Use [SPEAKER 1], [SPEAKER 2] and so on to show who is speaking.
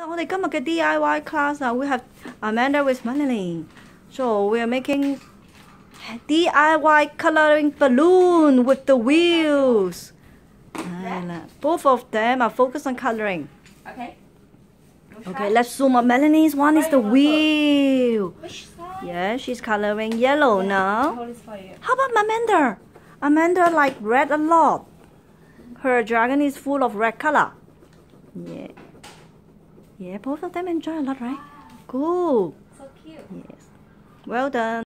[SPEAKER 1] 我哋今日嘅 DIY class we have Amanda with Madeline. So we are making DIY coloring balloon with the wheels. Both of them are focused on coloring.
[SPEAKER 2] Okay.
[SPEAKER 1] Okay, let's zoom up. Melanie's one is the wheel.
[SPEAKER 2] Which side?
[SPEAKER 1] Yeah, she's coloring yellow now.
[SPEAKER 2] Hold this for you.
[SPEAKER 1] How about Amanda? Amanda like red a lot. Her dragon is full of red color. Yeah. Yeah, both of them enjoy a lot, right? Cool.
[SPEAKER 2] So cute.
[SPEAKER 1] Yes. Well done.